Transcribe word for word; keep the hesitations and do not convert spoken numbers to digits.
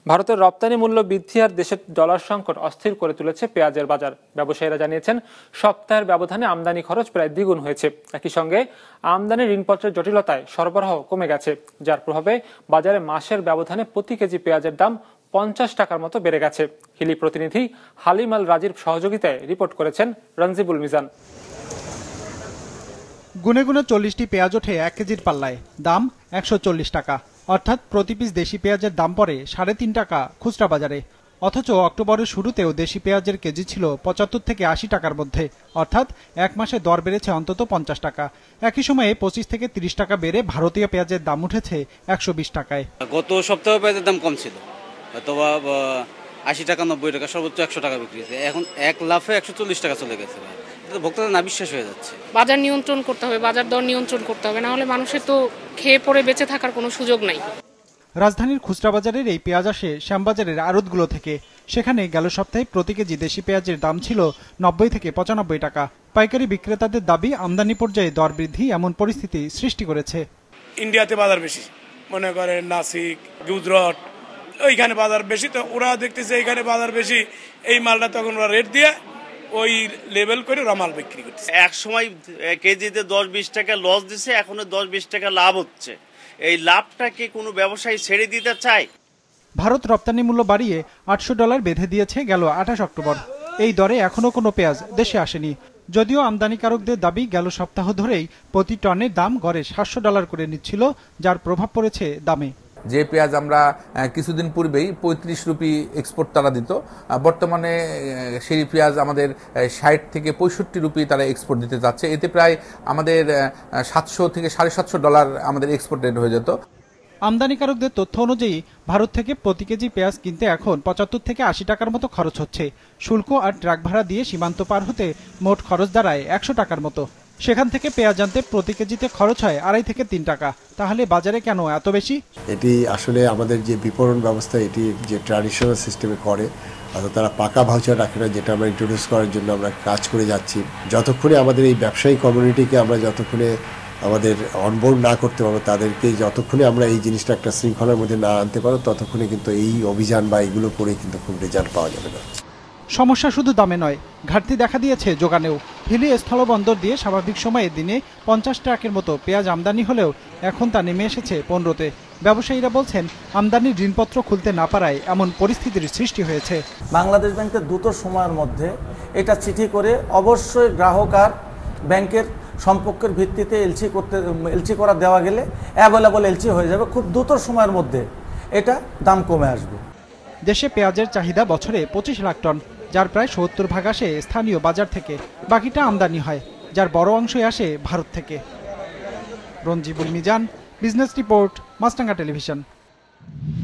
ভারতের রপ্তানি মূল্য বৃদ্ধি আর দেশের ডলার সংকট অস্থির করে তুলেছে পেঁয়াজের বাজার। ব্যবসায়ীরা জানিয়েছেন, সপ্তাহের ব্যবধানে আমদানি খরচ প্রায় দ্বিগুণ হয়েছে। একই সঙ্গে আমদানি ঋণপত্রের জটিলতায় সরবরাহ কমে গেছে, যার প্রভাবে বাজারে মাসের ব্যবধানে প্রতি কেজি পেঁয়াজের দাম পঞ্চাশ টাকার মতো বেড়ে গেছে। হিলি প্রতিনিধি হালিম আল রাজির সহযোগিতায় রিপোর্ট করেছেন রঞ্জিবুল মিজান। গুনে গুনে চল্লিশটি পেঁয়াজ ওঠে এক কেজির পাল্লায়, দাম একশো চল্লিশ টাকা। অর্থাৎ প্রতি পিস দেশি পেঁয়াজের দাম পড়ে সাড়ে তিন টাকা খুচরা বাজারে। অথচ অক্টোবরের শুরুতেও দেশি পেঁয়াজের কেজি ছিল পঁচাত্তর থেকে আশি টাকার মধ্যে, অর্থাৎ এক মাসে দর বেড়েছে অন্তত পঞ্চাশ টাকা। একই সময়ে পঁচিশ থেকে তিরিশ টাকা বেড়ে ভারতীয় পেঁয়াজের দাম উঠেছে একশো বিশ টাকায়। গত সপ্তাহে পেঁয়াজের দাম কম ছিল, অথবা আশি টাকা নব্বই টাকা, সর্বোচ্চ একশো টাকা বিক্রি হয়েছে। এখন এক লাফে একশো চল্লিশ টাকা চলে গেছে। ভোক্তাদের না বিশ্বাস হয়ে যাচ্ছে। বাজার নিয়ন্ত্রণ করতে হবে, বাজার দর নিয়ন্ত্রণ করতে হবে, না হলে মানুষের তো খেয়ে পড়ে বেঁচে থাকার কোনো সুযোগ নাই। রাজধানীর খুচরা বাজারের এই পেঁয়াজ আসে শ্যামবাজারের আড়তগুলো থেকে। সেখানে গেল সপ্তাহে প্রতি কেজি দেশি পেঁয়াজের দাম ছিল নব্বই থেকে পঁচানব্বই টাকা। পাইকারি বিক্রেতাদের দাবি, আমদানি পর্যায়ে দর বৃদ্ধি এমন পরিস্থিতি সৃষ্টি করেছে। ইন্ডিয়াতে বাজার বেশি, মনে করেন নাসিক, গুজরাট, ওইখানে বাজার বেশি, তো ওরা দেখতেছে এইখানে বাজার বেশি, এই মালটা তখন ওরা রেট দিয়ে ওই লেভেল করে ওরা মাল বিক্রি করছে। এক সময় কেজিতে দশ বিশ টাকা লস দিছে, এখন দশ বিশ টাকা লাভ হচ্ছে। এই লাভটাকে কোনো ব্যবসায়ী ছেড়ে দিতে চায়? ভারত রপ্তানি মূল্য বাড়িয়ে আটশো ডলার বেঁধে দিয়েছে গেল আঠাশ অক্টোবর। এই দরে এখনো কোনো পেঁয়াজ দেশে আসেনি। যদিও আমদানিকারকদের দাবি, গেল সপ্তাহ ধরেই প্রতি টনের দাম গড়ে সাতশো ডলার করে নিচ্ছিল, যার প্রভাব পড়েছে দামে। যে পেঁয়াজ আমরা কিছুদিন পূর্বেই পঁয়ত্রিশ রুপি এক্সপোর্ট তারা দিত, বর্তমানে সেই পেঁয়াজ আমাদের ষাট থেকে পঁয়ষট্টি রুপি তারা এক্সপোর্ট দিতে যাচ্ছে। এতে প্রায় আমাদের সাতশো থেকে সাড়ে সাতশো ডলার আমাদের এক্সপোর্ট রেট হয়ে যেত। আমদানিকারকদের তথ্য অনুযায়ী ভারত থেকে প্রতি কেজি পেঁয়াজ কিনতে এখন পঁচাত্তর থেকে আশি টাকার মতো খরচ হচ্ছে। শুল্ক আর ট্রাক ভাড়া দিয়ে সীমান্ত পার হতে মোট খরচ দাঁড়ায় একশো টাকার মতো। সেখান থেকে পেঁয়াজ আনতে প্রতি কেজিতে খরচ হয় আড়াই থেকে তিন টাকা। তাহলে বাজারে কেন এত বেশি? এটি আসলে আমাদের যে বিপণন ব্যবস্থা, এটি যে ট্র্যাডিশনাল সিস্টেমে করে, অর্থাৎ তারা পাকা ভাউচার রাখে না, যেটা আমরা ইন্ট্রোডিউস করার জন্য আমরা কাজ করে যাচ্ছি। যতক্ষণে আমাদের এই ব্যবসায়ী কমিউনিটিকে আমরা যতক্ষণে আমাদের অনবোর্ড না করতে পারবো, তাদেরকে যতক্ষণে আমরা এই জিনিসটা একটা শৃঙ্খলার মধ্যে না আনতে পারবো, ততক্ষণে কিন্তু এই অভিযান বা এগুলো করে কিন্তু খুব রেজাল্ট পাওয়া যাবে না। সমস্যা শুধু দামে নয়, ঘাটতি দেখা দিয়েছে যোগানেও। হিলি স্থলবন্দর দিয়ে স্বাভাবিক সময়ে দিনে পঞ্চাশ ট্রাকের মতো পেঁয়াজ আমদানি হলেও এখন তা নেমে এসেছে পনেরোতে। ব্যবসায়ীরা বলছেন, আমদানির ঋণপত্র খুলতে না পারায় এমন পরিস্থিতির সৃষ্টি হয়েছে। বাংলাদেশ ব্যাংকের দ্রুত সময়ের মধ্যে এটা চিঠি করে অবশ্যই গ্রাহক আর ব্যাংকের সম্পর্কের ভিত্তিতে এলসি করতে এলসি করা দেওয়া গেলে অ্যাভেলেবল এলসি হয়ে যাবে। খুব দ্রুত সময়ের মধ্যে এটা দাম কমে আসবে। দেশে পেঁয়াজের চাহিদা বছরে পঁচিশ লাখ টন, যার প্রায় সত্তর ভাগ আসে স্থানীয় বাজার থেকে। বাকিটা আমদানি হয়, যার বড় অংশই আসে ভারত থেকে। Ranjibul Mizan, business report, Maasranga television.